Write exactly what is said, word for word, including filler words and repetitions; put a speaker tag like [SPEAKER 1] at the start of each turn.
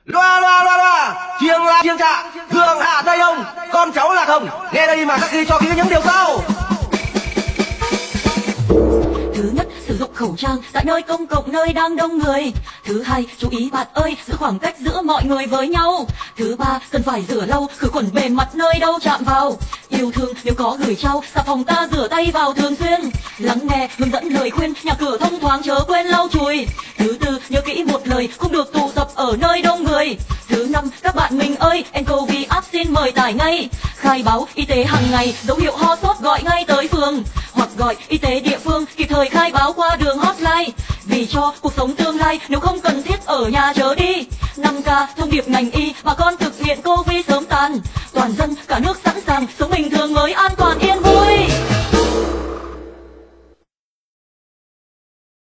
[SPEAKER 1] Loa loa loa loa, chiêng la chiêng trạ, hương hạ tây đông, con cháu là không. Nghe đây mà các ghi cho kỹ những điều sau.
[SPEAKER 2] Thứ nhất, sử dụng khẩu trang tại nơi công cộng, nơi đang đông người. Thứ hai, chú ý bạn ơi, giữ khoảng cách giữa mọi người với nhau. Thứ ba, cần phải rửa lau, khử khuẩn bề mặt nơi đâu chạm vào. Yêu thương nếu có gửi trao, xà phòng ta rửa tay vào thường xuyên. Lắng nghe hướng dẫn lời khuyên, nhà cửa thông thoáng chớ quên lau chùi. Thứ tư, nhớ kỹ một lời, không được tụ tập ở nơi đông người. Thứ năm, các bạn mình ơi, nCoV app xin mời tải ngay. Khai báo y tế hàng ngày, dấu hiệu ho sốt gọi ngay tới phường hoặc gọi y tế địa phương, kịp thời khai báo qua đường hotline. Vì cho cuộc sống tương lai, nếu không cần thiết ở nhà chớ đi. Năm K thông điệp ngành y, bà con thực hiện Covid sớm tàn. Toàn dân cả nước sẵn sàng, sống bình thường mới an toàn yên vui.